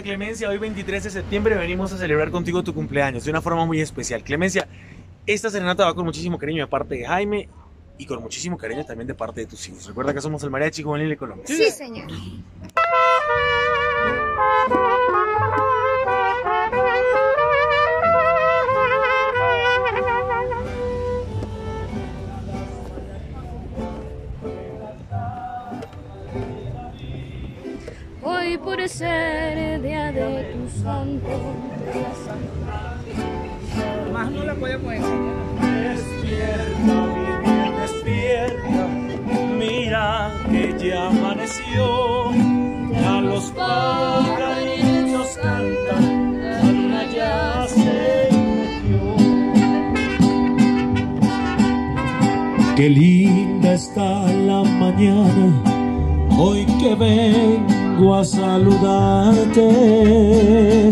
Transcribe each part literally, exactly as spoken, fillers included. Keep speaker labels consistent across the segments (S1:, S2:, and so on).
S1: Clemencia, hoy veintitrés de septiembre venimos a celebrar contigo tu cumpleaños de una forma muy especial. Clemencia, esta serenata va con muchísimo cariño de parte de Jaime y con muchísimo cariño también de parte de tus hijos. Recuerda que somos el Mariachi Juvenil de Colombia.
S2: Sí, señor.
S3: Hoy por ser día de tu santo.
S2: Más no la puede poner.
S1: Despierta, mi bien, despierta, mira que ya amaneció, ya los pajarillos cantan, la luna ya se metió.
S4: Qué linda está la mañana, hoy que vengo a saludarte.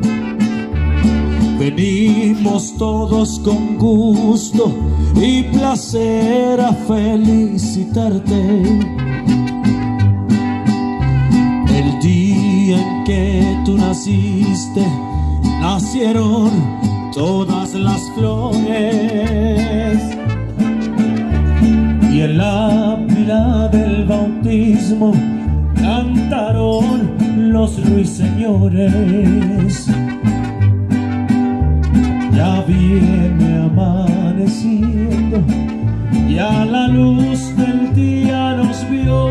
S4: Venimos todos con gusto y placer a felicitarte. El día en que tú naciste, nacieron todas las flores. Y en la pila del bautismo cantaron los ruiseñores. Ya viene amaneciendo, ya la luz del día nos vio.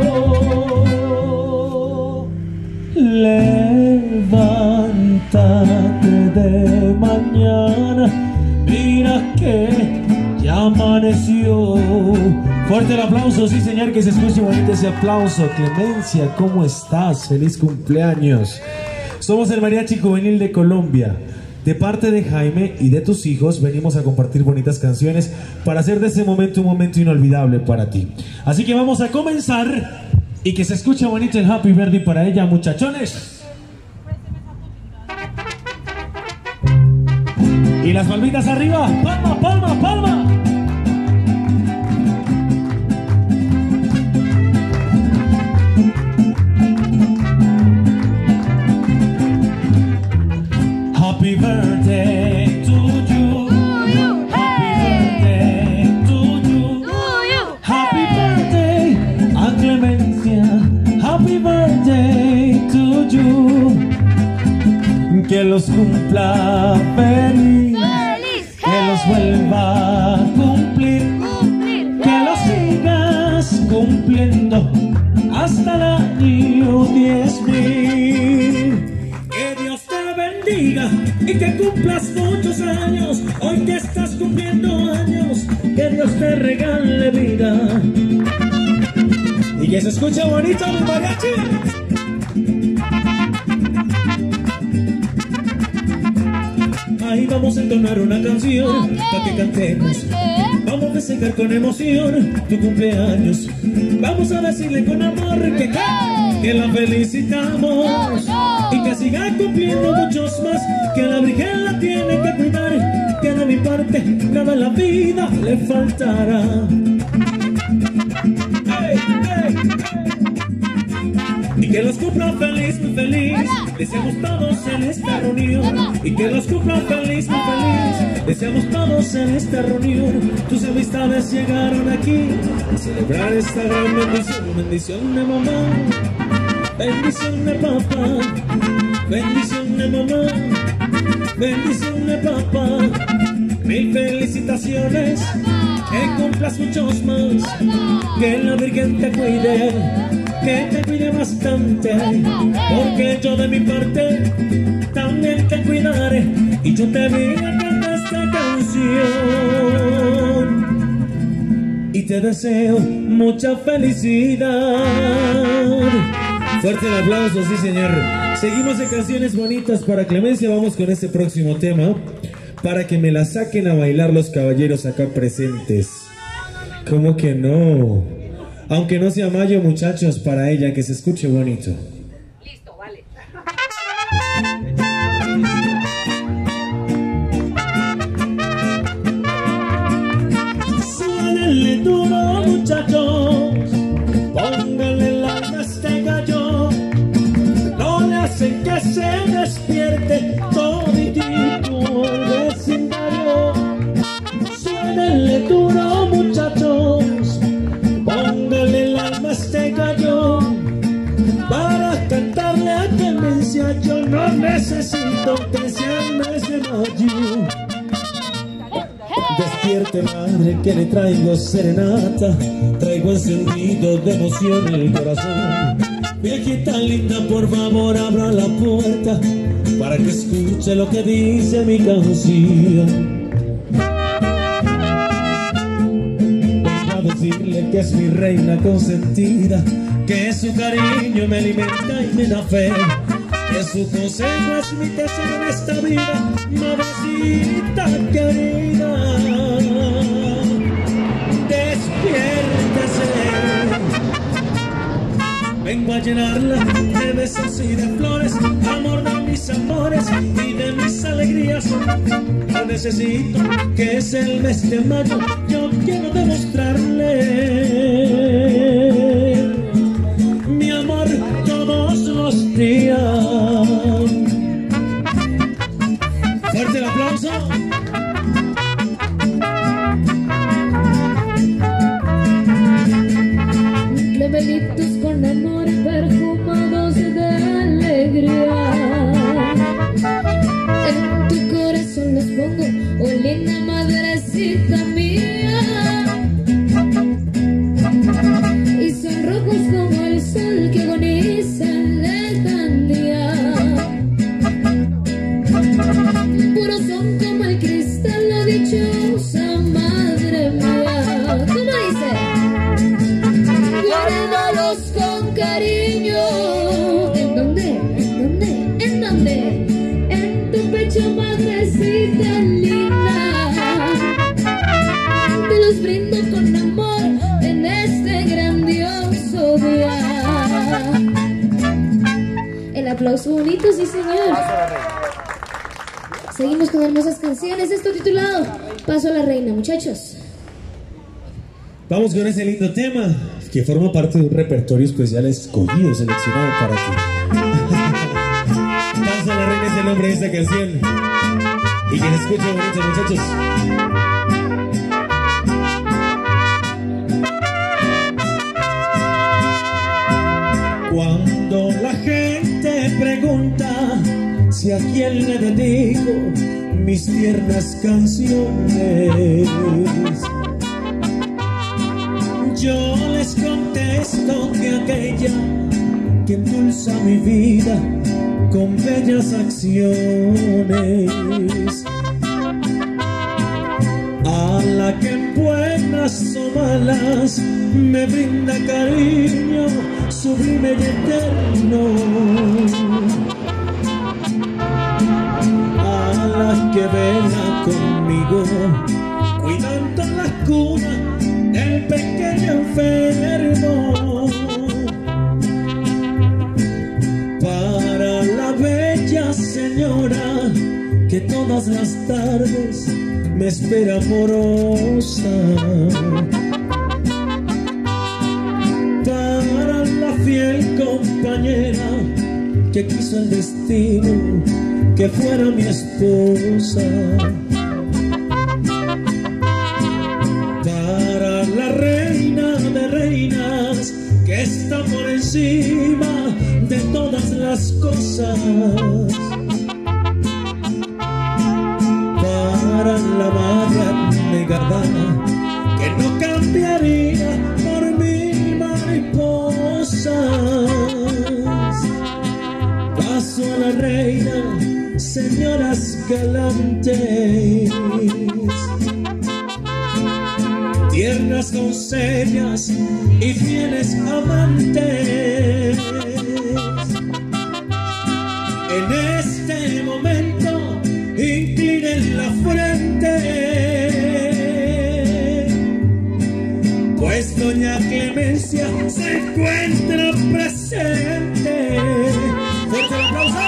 S4: Levántate de mañana, mira que ya amaneció. Fuerte el aplauso, sí señor, que se escuche bonito ese aplauso. Clemencia, ¿cómo estás? Feliz cumpleaños. Somos el Mariachi Juvenil de Colombia. De parte de Jaime y de tus hijos venimos a compartir bonitas canciones para hacer de ese momento un momento inolvidable para ti. Así que vamos a comenzar y que se escuche bonito el Happy Birthday para ella, muchachones. Y las palmitas arriba, palma, palma, palma. Happy birthday to you. Happy birthday to you. Happy birthday a Clemencia. Happy birthday to you. Que los cumpla feliz. Que los vuelva a cumplir. Que los sigas cumpliendo hasta el año diez mil. Que Dios te bendiga y que cumplas muchos años. Hoy que estás cumpliendo años, que Dios te regale vida y que se escuche bonito mi mariachi. Ahí vamos a entonar una canción para que cantemos. Vamos a festejar con emoción tu cumpleaños. Vamos a decirle con amor que, que la felicitamos y que siga cumpliendo muchos más. Que la Virgen la tiene que cuidar. Que de mi parte nada en la vida le faltará. Hey, hey, hey. Y que los cumpla feliz, muy feliz. Deseamos todos en esta reunión. Y que los cumpla feliz, muy feliz. Deseamos todos en esta reunión. Tus amistades llegaron aquí a celebrar esta gran bendición. Bendición de mamá, bendición de papá, bendición de mamá, bendición de papá. Mil felicitaciones, que cumplas muchos más. Que la Virgen te cuide, que te cuide bastante, porque yo de mi parte también te cuidaré. Y yo te voy a cantar esta canción y te deseo mucha felicidad. Fuerte el aplauso, sí señor. Seguimos de canciones bonitas para Clemencia. Vamos con este próximo tema para que me la saquen a bailar los caballeros acá presentes. ¿Cómo que no? Aunque no sea mayo, muchachos, para ella, que se escuche bonito.
S2: Listo, vale.
S4: Suénenle duro, muchachos, pónganle la a este gallo, no le hacen que se despierte toditito el vecindario. Suénenle duro, muchachos, pónganle el alma a este gallo para cantarle a Clemencia. Yo no necesito que sea el mes de mayo. Despierte, madre, que le traigo serenata, traigo encendido de emoción el corazón. Viejita linda, por favor abra la puerta para que escuche lo que dice mi canción. Vengo a decirle que es mi reina consentida, que su cariño me alimenta y me da fe, que su consejo es mi tesoro en esta vida, madrecita querida. Despiértese, vengo a llenarla de besos y de flores, amor de mis amores y de mis alegrías. Yo necesito que es el mes de mayo, yo quiero demostrarle mi amor todos los días. Fuerte el aplauso.
S3: Clemelitos con amor perfumados de alegría, en tu corazón los pongo, oh linda madrecita mía. Y son rojos como el sol que agoniza en lejanía, puros son como el cristal, la dichosa madre mía. ¿Cómo dice? Guárdalos con cariño. ¿En dónde? ¿En dónde? ¿En dónde? En tu pecho, madrecita linda. Te los brindo con amor en este grandioso día. El aplauso bonito, sí señor. Seguimos con hermosas canciones. Esto titulado Paso a la Reina, muchachos.
S4: Vamos con ese lindo tema que forma parte de un repertorio especial escogido, seleccionado para ti. Paso a la Reina es el nombre de esta canción. Y quien escucha bonito, muchachos. Cuando la gente pregunta si a quién le dedico mis tiernas canciones, yo les contesto que aquella que endulza mi vida con bellas acciones, a la que en buenas o malas me brinda cariño sublime y eterno, a la que vela conmigo cuidando la cuna del pequeño enfermo, para la bella señora que todas las tardes me espera amorosa, para la fiel compañera que quiso el destino que fuera mi esposa, para la reina de reinas que está por encima de todas las cosas, para la madre abnegada que no cambiaría por mil mariposas. Paso a la reina, señoras galantes, tiernas doncellas y fieles amantes. En este momento inclinen la frente, pues doña Clemencia se encuentra presente. ¡Fuerte el aplauso!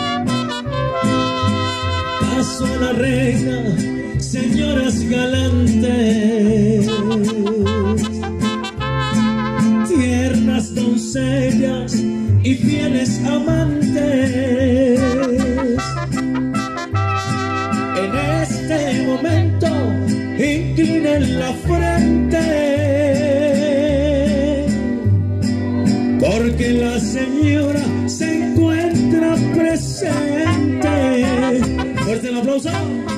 S4: Paso a la reina, señoras galantes, fieles amantes. En este momento inclinen la frente, porque la señora se encuentra presente. Fuerte el aplauso.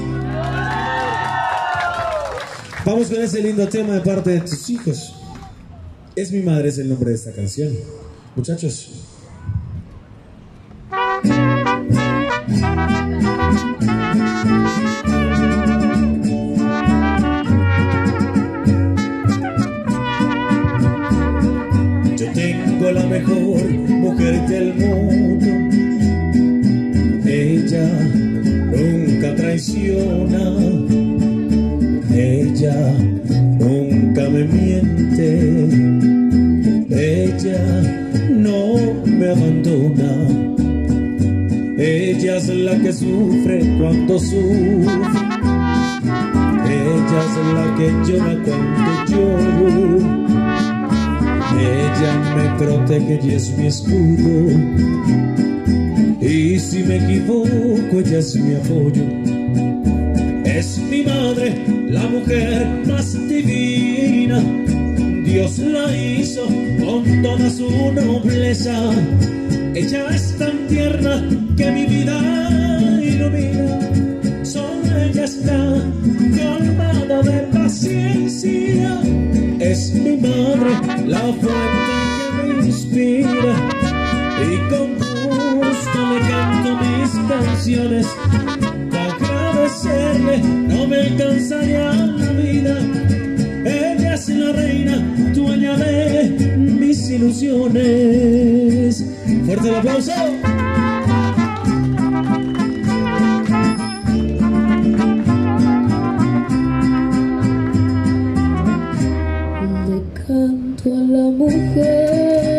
S4: Vamos con ese lindo tema de parte de tus hijos. Es mi madre, es el nombre de esta canción. Muchachos. Yo tengo la mejor mujer del mundo. Ella nunca traiciona. Ella nunca me miente. Ella no me abandona. Ella es la que sufre cuando sufre. Ella es la que llora cuando lloro. Ella me protege y es mi escudo. Y si me equivoco, ella es mi apoyo. Es mi madre, la mujer más divina. Dios la hizo con toda su nobleza. Ella es tan tierna que mi vida ilumina. Sobre ella está colmada de paciencia. Es mi madre, la fuente que me inspira. Y con gusto le canto mis canciones. Agradecerle no me alcanzaría la vida. Ella es la reina, dueña de mis ilusiones. Fuerte el aplauso.
S3: Le canto a la mujer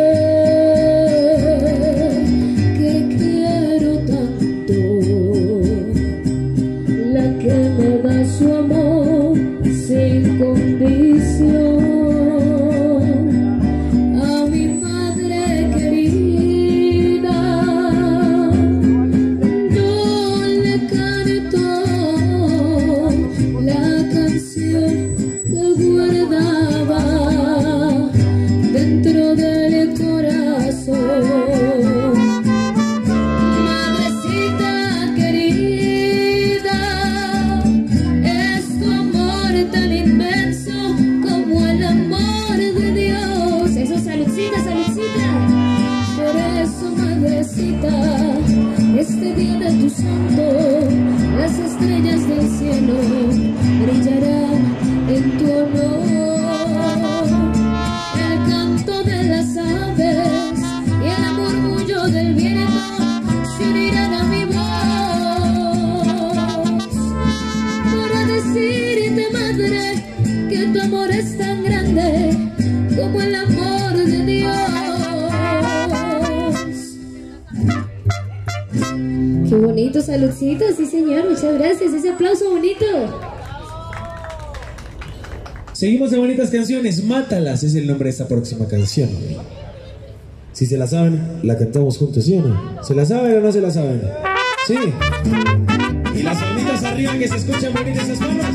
S3: que quiero tanto, la que me da su amor sin condición. A mi madre querida yo le canto la canción que guardaba dentro del corazón. Madrecita querida, es tu amor tan inmenso como el amor de Dios. Eso, saludcita, saludcita. Por eso, madrecita, este día de tu santo, las estrellas del cielo brillarán en tu honor. El canto de las aves y el murmullo del viento se unirán a mi voz para decirte, madre, que tu amor es tan grande como el amor de Dios. Qué bonito, saludcita, sí señor, muchas gracias, ese aplauso bonito.
S4: Seguimos de bonitas canciones. Mátalas es el nombre de esta próxima canción. Si se la saben, la cantamos juntos, ¿sí o no? ¿Se la saben o no se la saben? Sí. Y las manitas arriba, que se escuchan bonitas esas palmas.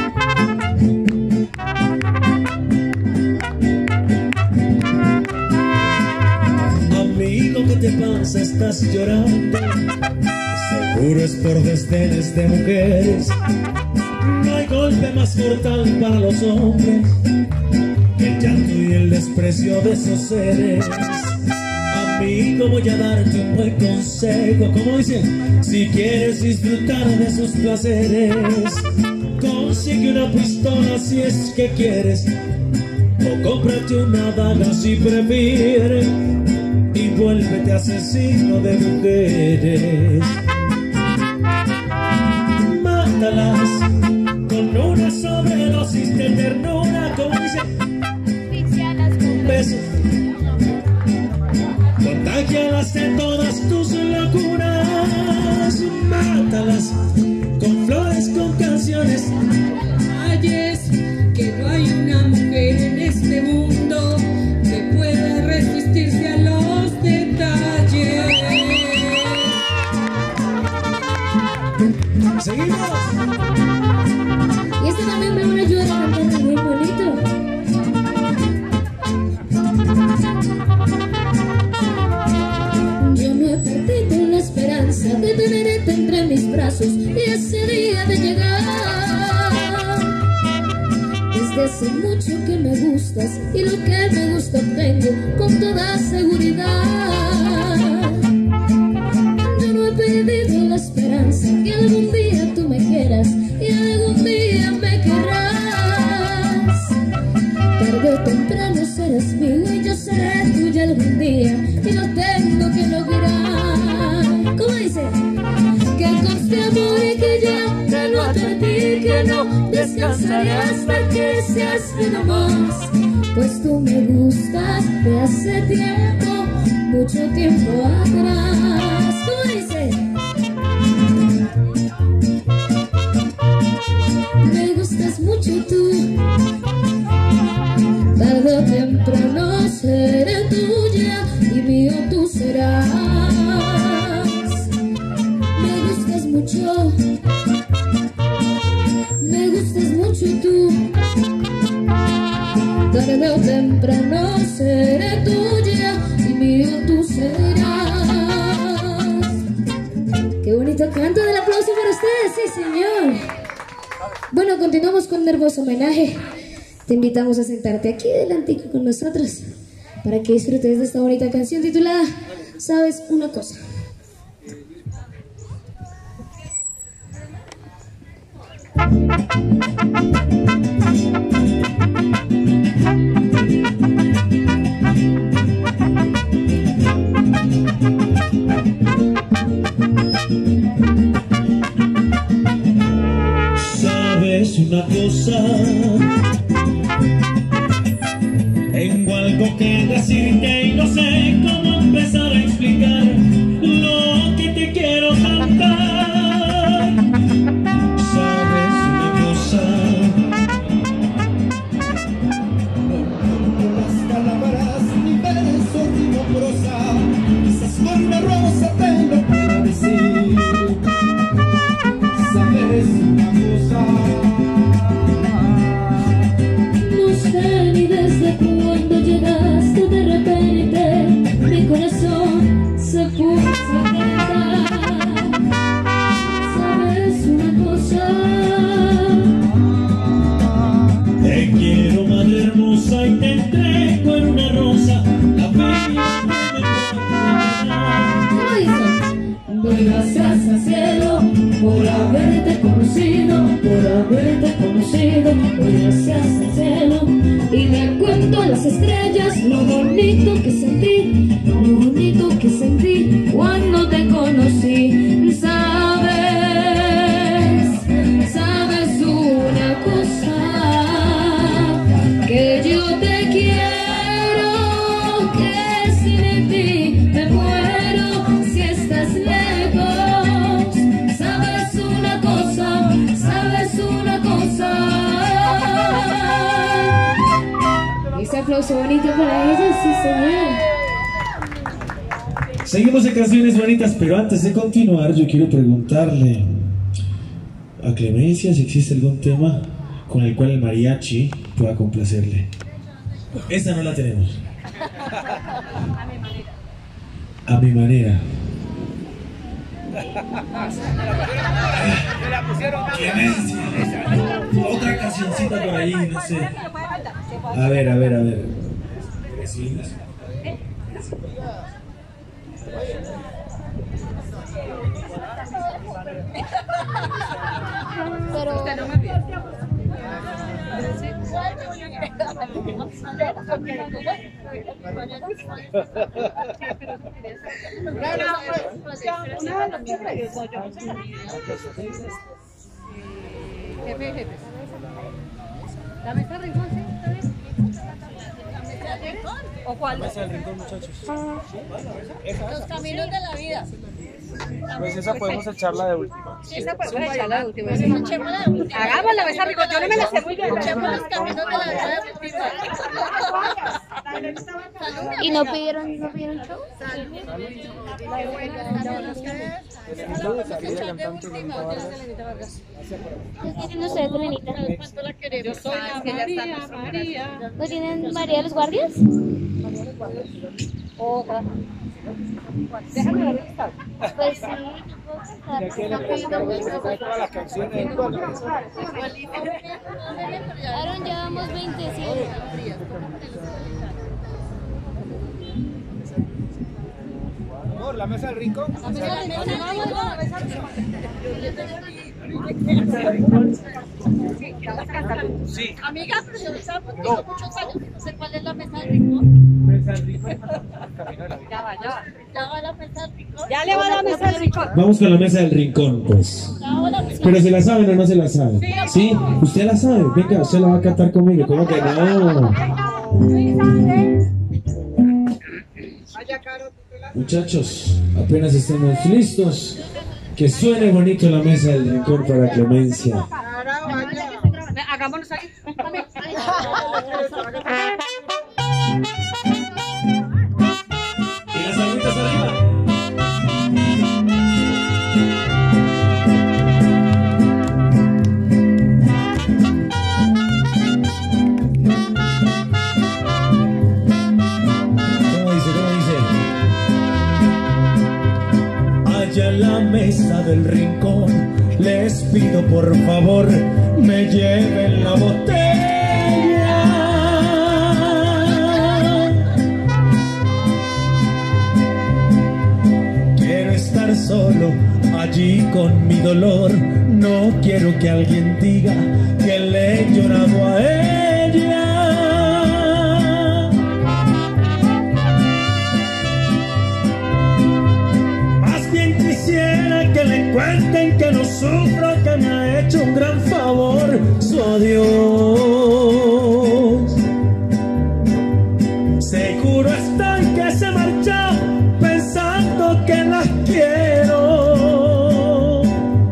S4: Amigo, ¿qué te pasa? Estás llorando. Seguro es por desdenes de mujeres. No hay golpe más mortal para los hombres que el llanto y el desprecio de esos seres. Amigo, voy a darte un buen consejo. Como dice, si quieres disfrutar de sus placeres, consigue una pistola si es que quieres, o cómprate una daga si prefieres, y vuélvete asesino de mujeres. Mátalas con una sobredosis de ternura, como dice, un beso. Contágialas de todas tus locuras. Mátalas con flores, con canciones.
S2: Ay, es que no hay una mujer en este mundo que pueda resistirse a los detalles.
S3: desde hace mucho que me gustas y lo que me gusta obtengo con toda seguridad. Yo no he perdido la esperanza que algún día tú me quieras y algún día me querrás. Tarde o temprano serás mío y yo seré tuya algún día y lo tengo que lograr. ¿Cómo dice? Que conste amor y que ya te lo advertí, que no descansaré hasta que seas mi nomás. Pues tú me gustas de hace tiempo, mucho tiempo atrás. ¿Cómo dice? Me gustas mucho tú, tarde o temprano seré tuya y mío tú serás. Me gustas mucho, me gustas mucho tú, tarde o temprano seré tuya y mío tú serás. Qué bonito canto, del aplauso para ustedes, sí señor. Bueno, continuamos con un hermoso homenaje. Te invitamos a sentarte aquí delante con nosotros para que disfrutes de esta bonita canción titulada ¿Sabes una cosa?
S4: ¿Sabes una cosa? Tengo algo que decirte y no sé cómo empezar a explicar lo que te quiero cantar. ¿Sabes una cosa?
S5: No encuentro las palabras ni versos ni prosa, quizás con una rosa te lo pueda decir. ¿Sabes una cosa?
S3: No sé ni desde cuándo llegaste de repente, mi corazón se puso a calentar. ¿Sabes una cosa?
S4: Te quiero, madre hermosa, y te entrego en una rosa la bella que me
S3: ¿Cómo dice? Doy gracias al cielo por haberte conocido, por haberte conocido. Doy gracias al cielo y le cuento a las estrellas lo bonito que sentí, lo bonito que sentí cuando te conocí. Sabes, sabes una cosa, que yo te quiero, que sin ti me muero si estás lejos. Sabes una cosa, sabes una cosa. Ese aplauso bonito para ella, sí señor.
S4: Seguimos en canciones bonitas, pero antes de continuar yo quiero preguntarle a Clemencia si existe algún tema con el cual el mariachi pueda complacerle. Esta no la tenemos. A mi manera. Clemencia. Otra cancioncita por ahí, no sé. A ver, a ver, a ver.
S3: Pero
S6: Jefe, jefe. ¿La mesa del rincón, sí? ¿Está bien? ¿La mesa del rincón? ¿O cuál? La mesa del rincón, muchachos. Los caminos de la vida.
S1: Pues esa podemos echarla de última.
S6: Sí, esa podemos echarla de última. Echémosla de última. Hagamos la mesa del rincón. Yo no me la sé muy bien. Echemos los caminos de la vida de última.
S3: ¿y no pidieron, no pidieron show?
S6: Salud.
S3: ¿Qué tienen ustedes, Elenita?
S6: ¿Cuánto la queremos? Yo soy la María, María.
S3: ¿No tienen María de los Guardias?
S6: Otra. Déjame la lista.
S3: Pues sí, yo puedo cantar.
S5: Todas las canciones.
S3: Aaron, ya vamos veintisiete.
S5: Amor, la mesa del rincón.
S6: La mesa del rincón, vamos, vamos, la mesa del rincón.
S1: Sí.
S6: Amiga, pero yo estaba contigo muchos años, no sé cuál es la mesa del rincón.
S1: Mesa del rincón. Camino de la vida.
S6: Ya va, ya va.
S7: Ya va la mesa del rincón.
S6: Ya le va la mesa del rincón.
S8: Vamos con la mesa del rincón, pues.
S7: Ya va la mesa.
S8: Pero ¿se la saben o no se la saben? Sí, usted la sabe. Venga, usted la va a cantar conmigo. ¿Cómo que no? Muchachos, apenas estemos listos. Que suene bonito la mesa del rincón para Clemencia.
S6: Hagámonos ahí.
S8: Y las agüitas arriba. ¿Cómo dice? ¿Cómo dice?
S4: Allá en la mesa del rincón les pido por favor me lleven la botella. Quiero estar solo allí con mi dolor, no quiero que alguien diga que le he llorado a ella. Más bien quisiera que le cuenten que no sufro, que me ha hecho un gran favor su adiós. Seguro estoy que se marchó pensando que las quiero.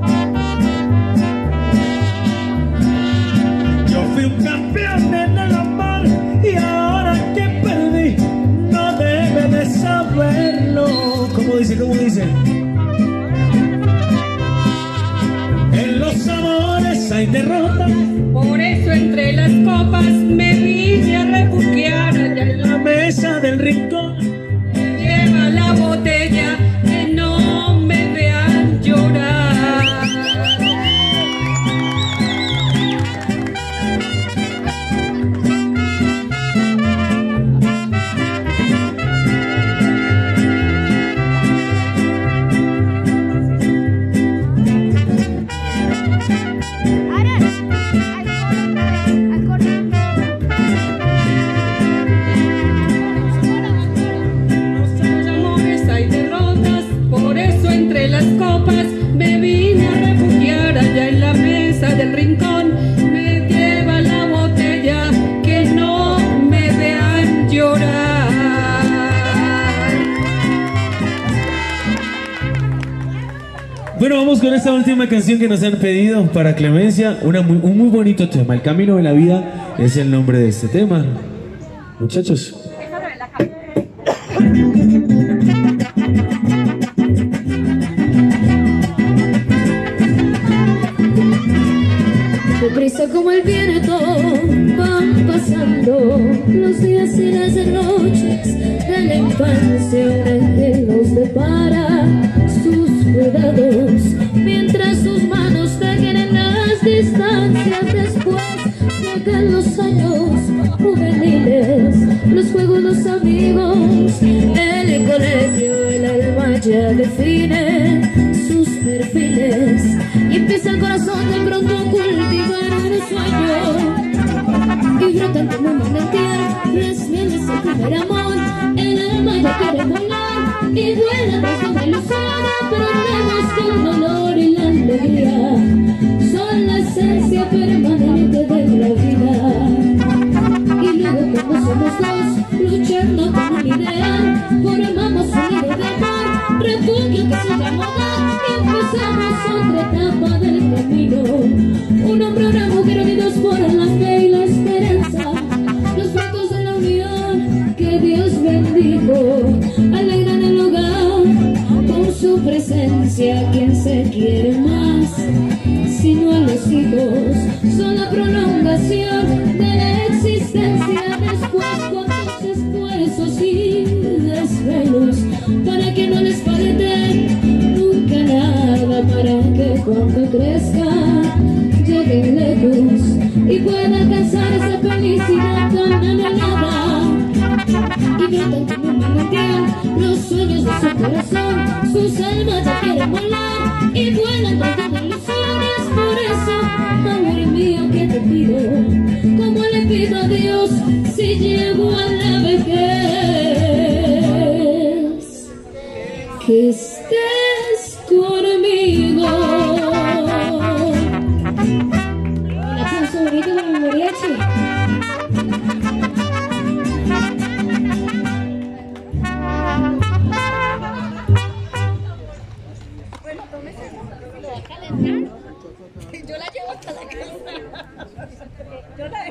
S4: Yo fui un campeón en el amor y ahora que perdí no debe de saberlo. ¿Cómo dice? ¿Cómo dice? En los amores hay derrotas,
S6: Por eso entre las copas me vine a refugiar. Allá en
S4: la mesa del rincón.
S6: lleva la botella, que no me vean llorar. Los amores hay derrotas, por eso entre las copas me vine a refugiar. Allá en la mesa del rincón me lleva la botella, que no me vean llorar.
S8: Bueno, vamos con esta última canción que nos han pedido para Clemencia. Una muy, un muy bonito tema. El camino de la vida es el nombre de este tema. Muchachos.
S3: Deprisa como el viento van pasando los días y las noches de la infancia. Un ángel nos depara sus cuidados mientras sus manos dejen en las distancias. Después llegan los años juveniles, los juegos, los amigos, el colegio, el alma ya define sus perfiles y empieza el corazón de pronto a cultivar un sueño y brotan como manantial las mieles del primer amor. El alma ya quiere volar y vuela tras una ilusión. Aprendemos que el dolor y la alegría son la esencia permanente de la vida. Y luego cuando somos dos luchando con un ideal, formamos un nido de amor, refugio que se llama hogar, y empezamos otra etapa del camino. Un hombre, una mujer unidos por la disfrutan como un manantial los sueños de su corazón. Sus almas ya quieren volar y vuelan tras de ilusiones. Por eso, amor mío, que te pido, como le pido a Dios si llego a la vejez, que estés conmigo. Un aplauso bonito con el mariachi.
S6: Yo la llevo hasta la casa. Yo la